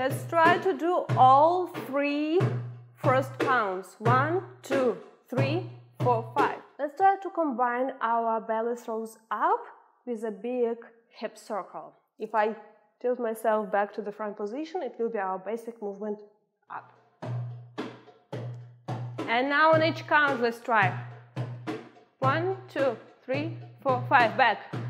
Let's try to do all three first counts. 1, 2, 3, 4, 5. Let's try to combine our belly throws up with a big hip circle. If I tilt myself back to the front position, it will be our basic movement up. And now on each count, let's try. 1, 2, 3, 4, 5. Back.